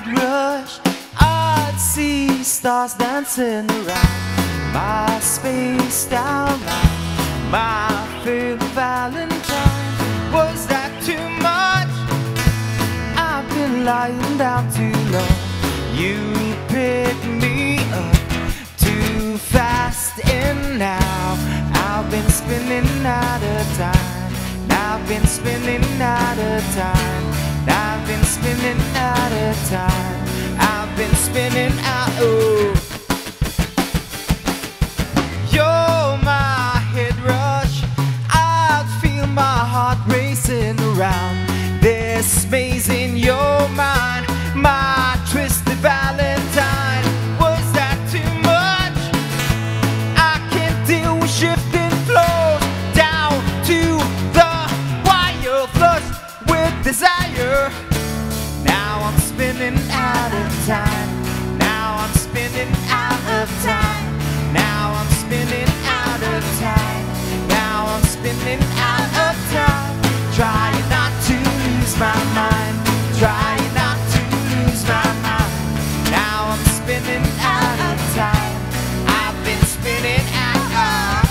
headrush, I'd see stars dancing around my spaced out mind, my favorite Valentine. Was that too much? I've been lying down too long. You picked me up too fast, and now I've been spinning out of time. I've been spinning out of time. I've been spinning out of time. I've been spinning out. Oh, you're my head rush. I feel my heart racing around this maze in your mind. My twisted Valentine. Was that too much? I can't deal with shifting flows down to the wire, flush with desire. Now I'm spinning out of time. Now I'm spinning out of time. Now I'm spinning out of time. Now I'm spinning out of time. Trying not to lose my mind. Trying not to lose my mind. Now I'm spinning out of time. I've been spinning out of.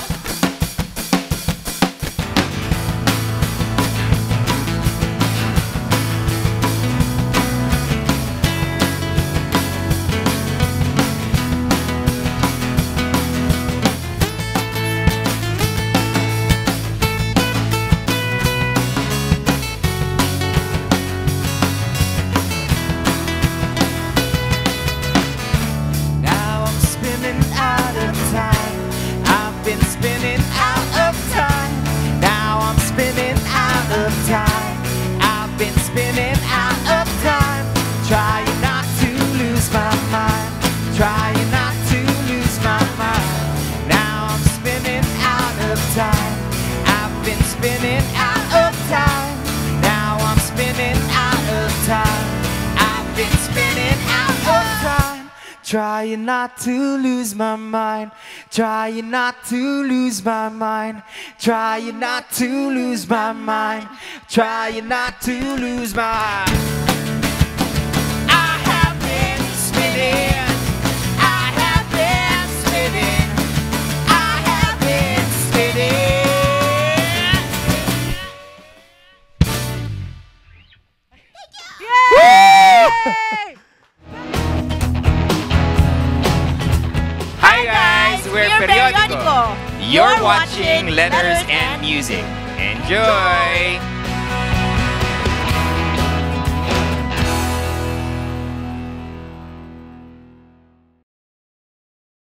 I've been spinning out of time. Trying not to lose my mind. Trying not to lose my mind. Now I'm spinning out of time. I've been spinning out of time. Now I'm spinning out of time. I've been spinning out of time. Trying not to lose my mind. Trying not to lose my mind. Trying not to lose my mind. Trying not to lose my. I have been spinning. I have been spinning. I have been spinning. Yay! Hi guys, we're Peryodiko. Peryodiko. You're watching Letters and Music. Enjoy!